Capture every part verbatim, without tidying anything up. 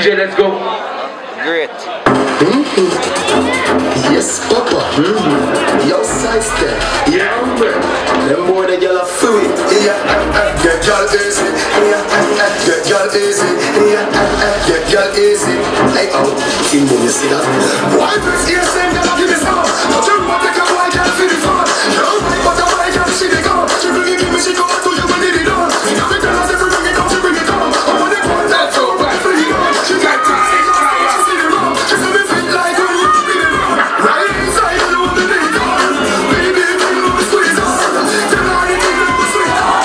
J, let's go. Great. Mm-hmm. Yes, Papa. Mm-hmm. Yo, side step. Yeah, bro. Them boy, they gyal a free. Yeah, uh, uh, get gyal easy. Yeah, uh, uh, get gyal easy. Yeah, uh, uh, get gyal easy. Hey, oh, team, you see that? Why this here saying that I give me some? Don't you want to take a boy, gyal feel the fun? No, but the boy gyal see the gun. She bring it, give me, she come to you when need it done. Now the girls, they bring it down, she bring it down. I want it one, that's all right for you. She got time. She's a bit fit like when you feel it wrong. Right inside, you know the day gone. Baby, if you know the squeeze on, then I need to know the sweet on.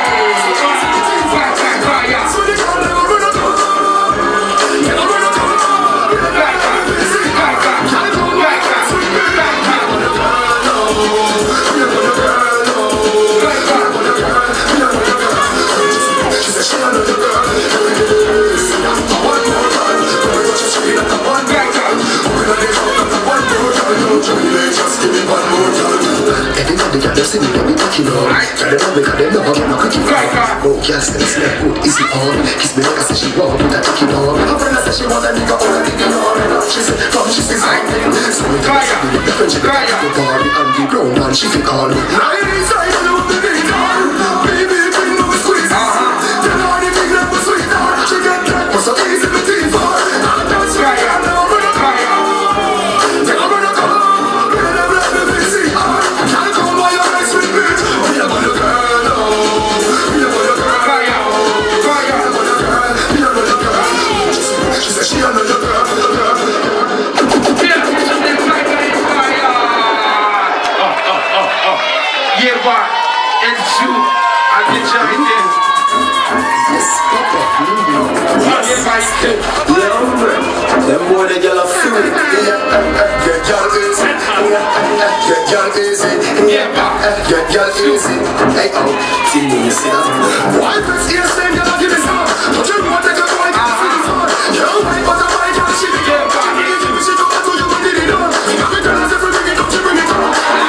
So the girl never run a gun. Never run a gun. Gaika, Gaika, Gaika, sweet baby. We don't want a girl, no. We don't want a girl, no. Gaika, we don't want a girl, we don't want a girl. She said she don't know the girl. One more time, girl, what you say like a one Gaika. Open up the door, like a one more time. Just give me one more time. Everybody got their singing, they be taking on. Tell them all because they know how to cook it on. Oh, can't stand snap, good, easy on. Kiss me like I said she want, put that ticket on. Her friend I said she want a nigga, all that nigga on. She said, come, she says, I think. So we can see me, the friendship, the party, and the ground, and she fit call me. Right inside, you know the big door. Baby, bring no squeeze. Tell her the big love was sweet. She get that, was so easy to team for. And that's right, I know, but I'm fire. Never run a car. Never let me see. Can't come by your eyes with me. We don't want a girl, no. We don't want a girl. Fire, fire. We don't want a girl. We don't want a girl. She said she don't know the girl. Yeah, it's a bit like that. Fire. Oh, oh, oh, oh. Yeah, but it's you. I get you right there. Yes, Papa. Oh, yeah, right there. Yeah, bro. Them boy, they gyal a free. Yeah, uh, uh, get gyal easy. Yeah, uh, uh, get gyal easy. Yeah, uh, uh, get gyal easy. Hey, oh, team, you see that? Why this here saying gyal a give me some? Don't you want to take a boy, gyal feel the fun? Yo, why but the boy gyal she be get back? Give me she come to you when did it done? Now the girls they bring it up, she bring it on.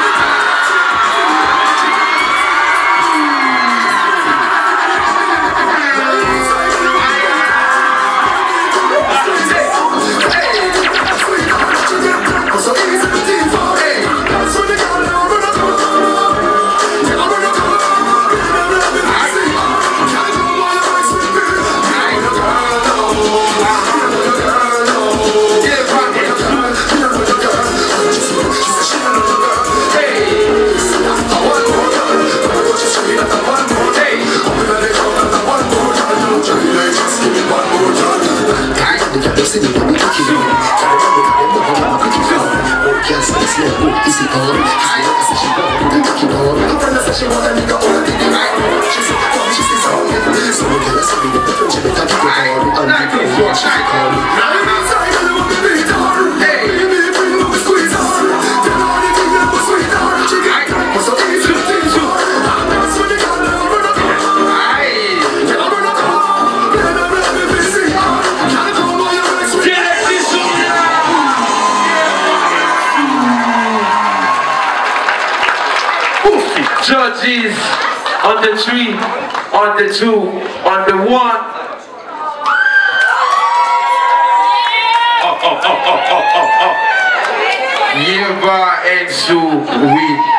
So easy to team for. Hey, that's when the girl never run a gun. Never run a gun. Never let me see. Can't go by your eyes with me. I know girl, no. I know girl, no. Yeah, I know girl. I know the girl. She said she don't know the girl. Hey, I want more girl. But what you say that I want more. Hey, open up the door, that I want more girl. Don't you really just give me one more girl. I know the girl, they say me, they be taking me. Tell them all because they know how to cook it on. Can't stand slow, good, easy on. I said she want, put that ticket on. Her friend said she want a nigga, all that nigga right. She said, come, she says, oh, yeah. So we can see the difference, she better keep it on. And the girl, what she call me. Now you inside, you know the beat on. Hey, baby, bring no squeeze on. Tell her the thing that was sweet on. She get that, was so easy to teach you. And that's when the girl never run a gun. Never run a gun. Never let me be seen. Can't come by your eyes with me. Judges on the three, on the two, on the one. Oh, oh, oh, oh, oh, oh, oh. Yeva and Sue, we